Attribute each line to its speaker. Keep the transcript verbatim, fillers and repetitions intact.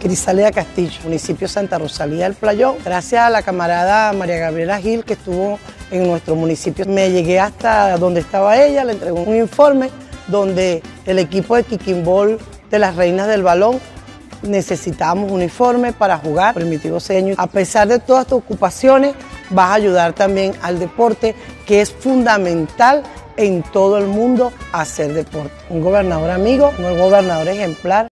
Speaker 1: Crisálida Castillo, municipio Santa Rosalía del Playón. Gracias a la camarada María Gabriela Gil, que estuvo en nuestro municipio, me llegué hasta donde estaba ella, le entregó un informe donde el equipo de Quiquimbol de las Reinas del Balón necesitábamos un uniforme para jugar. Primitivo Cedeño, a pesar de todas tus ocupaciones, vas a ayudar también al deporte, que es fundamental en todo el mundo hacer deporte. Un gobernador amigo, un gobernador ejemplar.